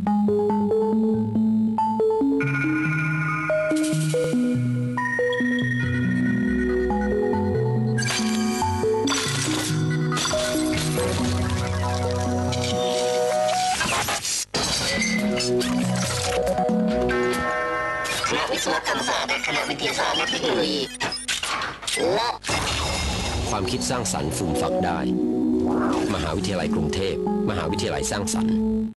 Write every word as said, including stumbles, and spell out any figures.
คณะวิศวกรรมศาสตร์และคณะวิทยาศาสตร์และเทคโนโลยีและความคิดสร้างสรรค์ฟูมฟักได้มหาวิทยาลัยกรุงเทพมหาวิทยาลัยสร้างสรรค์